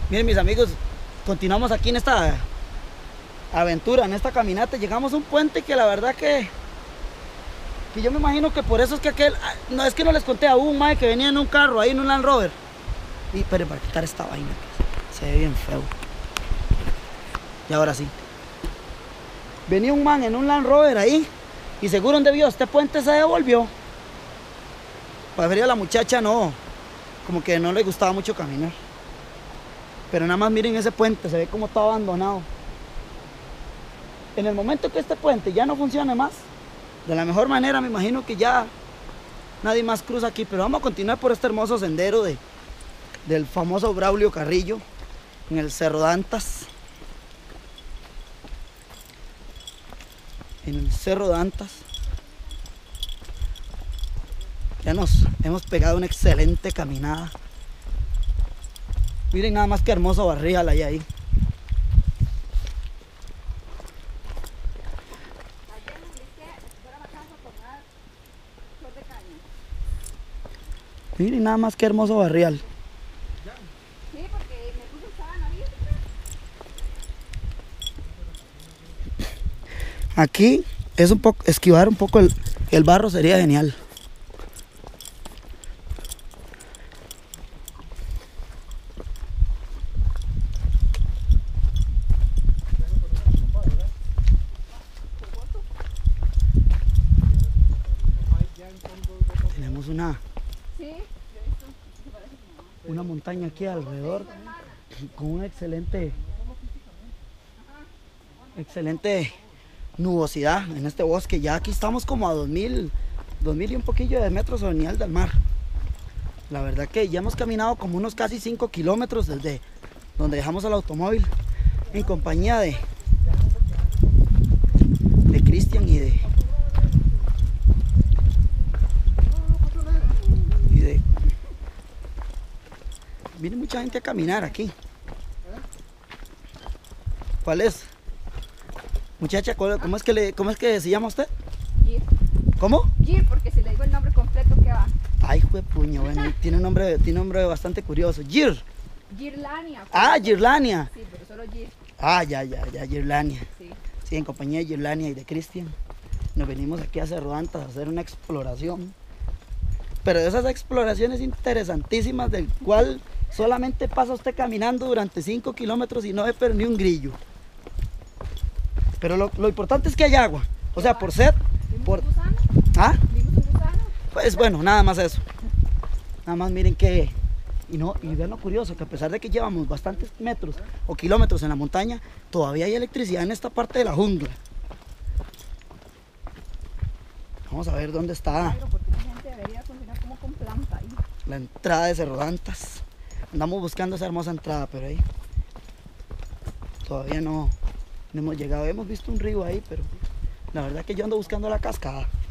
Miren mis amigos, continuamos aquí en esta aventura, en esta caminata. Llegamos a un puente que la verdad que yo me imagino que por eso es que aquel... No, es que no les conté, hubo un mae que venía en un carro ahí, en un Land Rover. Y pero para quitar esta vaina, se ve bien feo. Y ahora sí. Venía un man en un Land Rover ahí. Y seguro donde vio este puente se devolvió. Para ver a la muchacha no, como que no le gustaba mucho caminar. Pero nada más miren ese puente, se ve como está abandonado. En el momento que este puente ya no funcione más, de la mejor manera me imagino que ya nadie más cruza aquí. Pero vamos a continuar por este hermoso sendero del famoso Braulio Carrillo, en el Cerro Dantas. En el Cerro Dantas. Ya nos hemos pegado una excelente caminada. Miren nada más que hermoso barrial hay ahí. Miren nada más que hermoso barrial. Sí, porque me puso sábana, ¿viste? Aquí es un poco, esquivar un poco el barro sería genial. Tenemos una montaña aquí alrededor con una excelente nubosidad en este bosque. Ya aquí estamos como a 2000 y un poquillo de metros sobre el nivel del mar. La verdad que ya hemos caminado como unos casi 5 kilómetros desde donde dejamos el automóvil en compañía de Cristian y de viene mucha gente a caminar aquí. ¿Cuál es? Muchacha, ¿cómo es que se llama usted? Gir. ¿Cómo? Gir, porque si le digo el nombre completo, ¿qué va? Ay, juepuño, bueno, tiene un nombre bastante curioso. Gir. Girlania. Ah, Girlania. Sí, pero solo Gir. Ah, ya, Girlania. Sí. Sí, en compañía de Girlania y de Cristian. Nos venimos aquí a Cerro Dantas a hacer una exploración. Pero de esas exploraciones interesantísimas del cual solamente pasa usted caminando durante 5 kilómetros y no ve pero ni un grillo. Pero lo importante es que hay agua. O sea, por sed. ¿Vimos un gusano? ¿Ah? ¿Vimos un gusano? Pues bueno, nada más eso. Nada más miren que... Y vean lo curioso, que a pesar de que llevamos bastantes metros o kilómetros en la montaña, todavía hay electricidad en esta parte de la jungla. Vamos a ver dónde está Claro, porque la gente debería continuar como con planta ahí. la entrada de Cerro Dantas. Andamos buscando esa hermosa entrada, pero ahí todavía no hemos llegado. Hemos visto un río ahí, pero la verdad que yo ando buscando la cascada.